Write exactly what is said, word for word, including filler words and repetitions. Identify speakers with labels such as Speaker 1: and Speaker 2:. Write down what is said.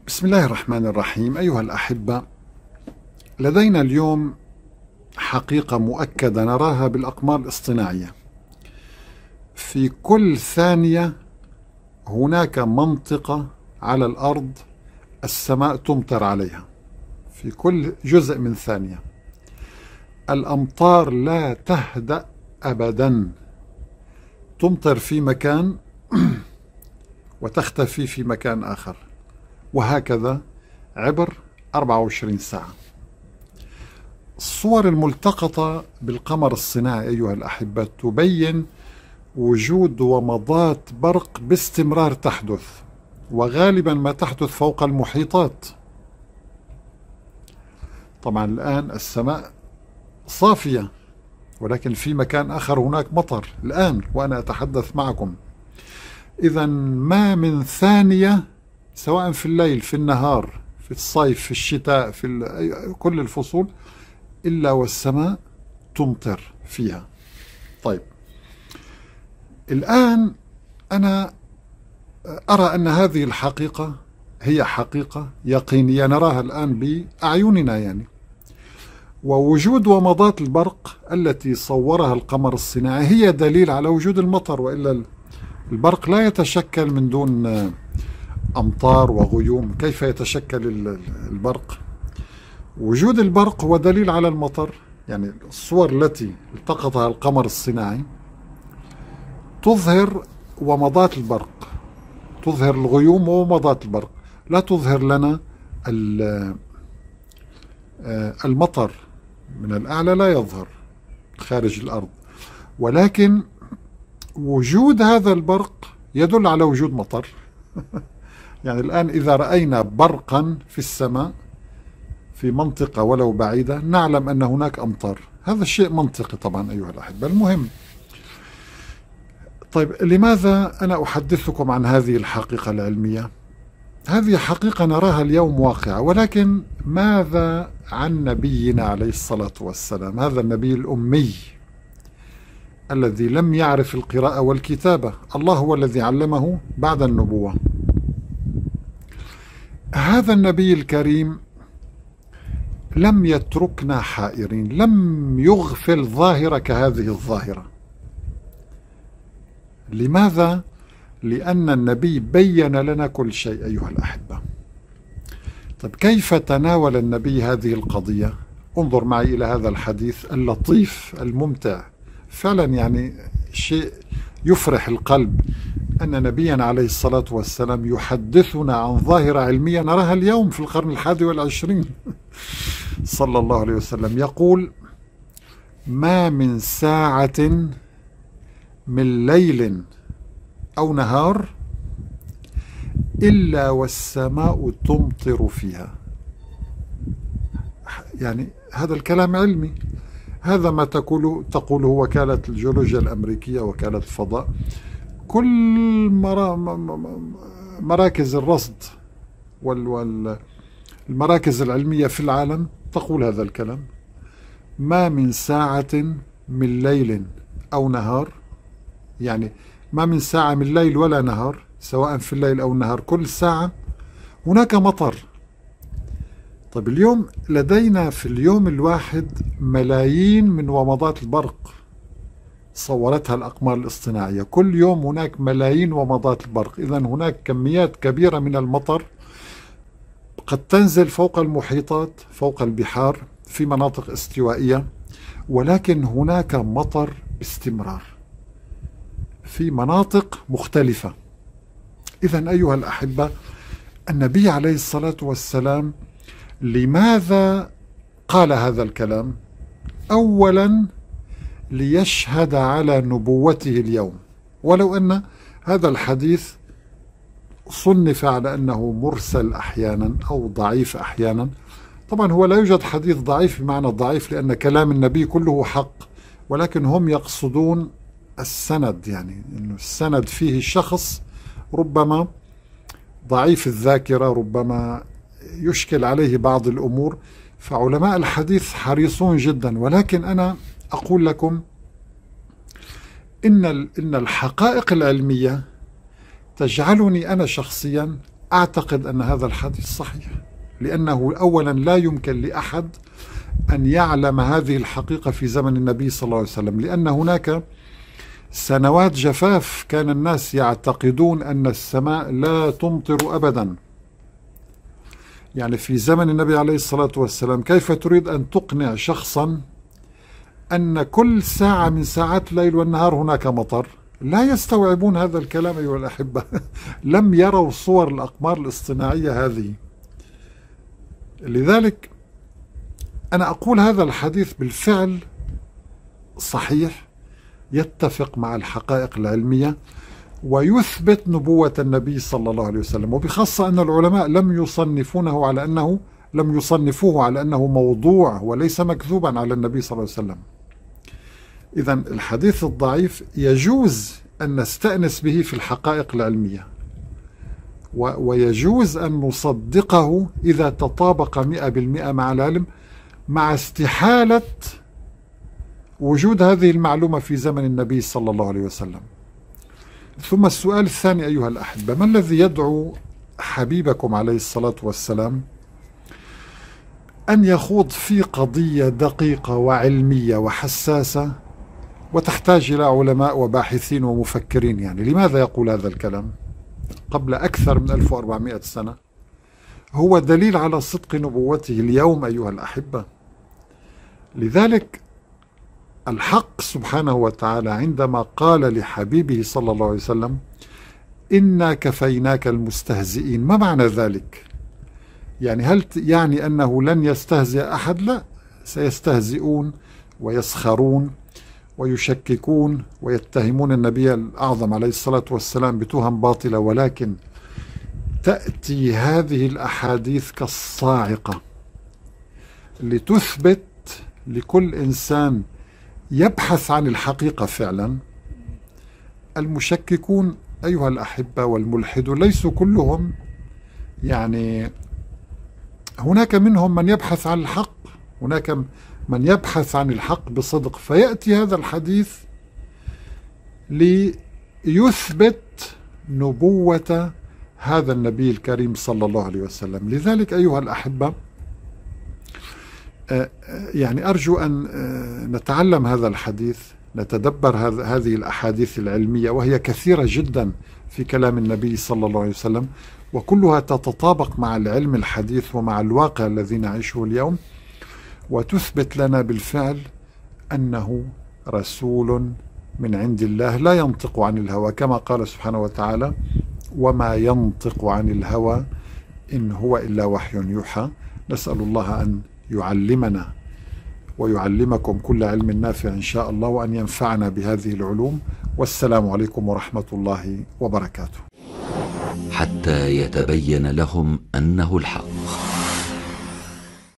Speaker 1: بسم الله الرحمن الرحيم. أيها الأحبة، لدينا اليوم حقيقة مؤكدة نراها بالأقمار الاصطناعية. في كل ثانية هناك منطقة على الأرض السماء تمطر عليها، في كل جزء من ثانية. الأمطار لا تهدأ أبدا، تمطر في مكان وتختفي في مكان آخر، وهكذا عبر أربعة وعشرين ساعة. الصور الملتقطة بالقمر الصناعي أيها الأحبة تبين وجود ومضات برق باستمرار تحدث، وغالبا ما تحدث فوق المحيطات. طبعا الآن السماء صافية، ولكن في مكان آخر هناك مطر الآن وأنا أتحدث معكم. إذا ما من ثانية، سواء في الليل في النهار في الصيف في الشتاء في كل الفصول، إلا والسماء تمطر فيها. طيب، الآن أنا أرى أن هذه الحقيقة هي حقيقة يقينية نراها الآن بأعيننا يعني. ووجود ومضات البرق التي صورها القمر الصناعي هي دليل على وجود المطر، وإلا البرق لا يتشكل من دون أمطار وغيوم. كيف يتشكل البرق؟ وجود البرق هو دليل على المطر. يعني الصور التي التقطها القمر الصناعي تظهر ومضات البرق، تظهر الغيوم ومضات البرق، لا تظهر لنا المطر من الأعلى، لا يظهر خارج الأرض. ولكن وجود هذا البرق يدل على وجود مطر. يعني الآن إذا رأينا برقا في السماء في منطقة ولو بعيدة نعلم أن هناك أمطار. هذا الشيء منطقي طبعا أيها الأحبة. المهم، طيب لماذا أنا أحدثكم عن هذه الحقيقة العلمية؟ هذه حقيقة نراها اليوم واقعة، ولكن ماذا عن نبينا عليه الصلاة والسلام، هذا النبي الأمي الذي لم يعرف القراءة والكتابة؟ الله هو الذي علمه بعد النبوة. هذا النبي الكريم لم يتركنا حائرين، لم يغفل ظاهرة كهذه الظاهرة. لماذا؟ لأن النبي بين لنا كل شيء أيها الأحبة. طيب كيف تناول النبي هذه القضية؟ انظر معي إلى هذا الحديث اللطيف الممتع، فعلا يعني شيء يفرح القلب أن نبينا عليه الصلاة والسلام يحدثنا عن ظاهرة علمية نراها اليوم في القرن الحادي والعشرين صلى الله عليه وسلم. يقول: ما من ساعة من ليل أو نهار إلا والسماء تمطر فيها. يعني هذا الكلام علمي، هذا ما تقول تقوله وكالة الجيولوجيا الأمريكية، وكالة الفضاء، كل مراكز الرصد والمراكز العلمية في العالم تقول هذا الكلام. ما من ساعة من ليل أو نهار، يعني ما من ساعة من ليل ولا نهار، سواء في الليل أو النهار، كل ساعة هناك مطر. طيب اليوم لدينا في اليوم الواحد ملايين من ومضات البرق صورتها الأقمار الاصطناعية. كل يوم هناك ملايين ومضات البرق. إذن هناك كميات كبيرة من المطر قد تنزل فوق المحيطات، فوق البحار، في مناطق استوائية، ولكن هناك مطر باستمرار في مناطق مختلفة. إذن أيها الأحبة، النبي عليه الصلاة والسلام لماذا قال هذا الكلام؟ أولا ليشهد على نبوته اليوم، ولو أن هذا الحديث صنف على أنه مرسل أحيانا أو ضعيف أحيانا. طبعا هو لا يوجد حديث ضعيف بمعنى ضعيف، لأن كلام النبي كله حق، ولكن هم يقصدون السند، يعني أنه السند فيه شخص ربما ضعيف الذاكرة، ربما يشكل عليه بعض الأمور، فعلماء الحديث حريصون جدا. ولكن أنا أقول لكم إن إن الحقائق العلمية تجعلني أنا شخصيا أعتقد أن هذا الحديث صحيح، لأنه أولا لا يمكن لأحد أن يعلم هذه الحقيقة في زمن النبي صلى الله عليه وسلم، لأن هناك سنوات جفاف كان الناس يعتقدون أن السماء لا تمطر أبدا. يعني في زمن النبي عليه الصلاة والسلام كيف تريد أن تقنع شخصا أن كل ساعة من ساعات الليل والنهار هناك مطر؟ لا يستوعبون هذا الكلام أيها الأحبة. لم يروا صور الأقمار الاصطناعية هذه. لذلك أنا أقول هذا الحديث بالفعل صحيح، يتفق مع الحقائق العلمية ويثبت نبوة النبي صلى الله عليه وسلم، وبخاصة أن العلماء لم يصنفونه على أنه لم يصنفوه على أنه موضوع وليس مكذوبا على النبي صلى الله عليه وسلم. إذن الحديث الضعيف يجوز أن نستأنس به في الحقائق العلمية، ويجوز أن نصدقه إذا تطابق مئة بالمئة مع العلم، مع استحالة وجود هذه المعلومة في زمن النبي صلى الله عليه وسلم. ثم السؤال الثاني أيها الأحبة: ما الذي يدعو حبيبكم عليه الصلاة والسلام أن يخوض في قضية دقيقة وعلمية وحساسة وتحتاج إلى علماء وباحثين ومفكرين؟ يعني لماذا يقول هذا الكلام قبل أكثر من ألف وأربعمائة سنة؟ هو دليل على صدق نبوته اليوم أيها الأحبة. لذلك الحق سبحانه وتعالى عندما قال لحبيبه صلى الله عليه وسلم: إنا كفيناك المستهزئين، ما معنى ذلك؟ يعني هل يعني أنه لن يستهزئ أحد؟ لا، سيستهزئون ويسخرون ويشككون ويتهمون النبي الأعظم عليه الصلاة والسلام بتهم باطلة، ولكن تأتي هذه الأحاديث كالصاعقة لتثبت لكل إنسان يبحث عن الحقيقة فعلا. المشككون أيها الأحبة والملحدون ليسوا كلهم، يعني هناك منهم من يبحث عن الحق، هناك من يبحث عن الحق بصدق، فيأتي هذا الحديث ليثبت نبوة هذا النبي الكريم صلى الله عليه وسلم. لذلك أيها الأحبة يعني أرجو أن نتعلم هذا الحديث، نتدبر هذه الأحاديث العلمية، وهي كثيرة جدا في كلام النبي صلى الله عليه وسلم، وكلها تتطابق مع العلم الحديث ومع الواقع الذي نعيشه اليوم، وتثبت لنا بالفعل أنه رسول من عند الله لا ينطق عن الهوى، كما قال سبحانه وتعالى: وما ينطق عن الهوى إن هو إلا وحي يوحى. نسأل الله أن يعلمنا ويعلمكم كل علم نافع إن شاء الله، وأن ينفعنا بهذه العلوم. والسلام عليكم ورحمة الله وبركاته.
Speaker 2: حتى يتبين لهم أنه الحق.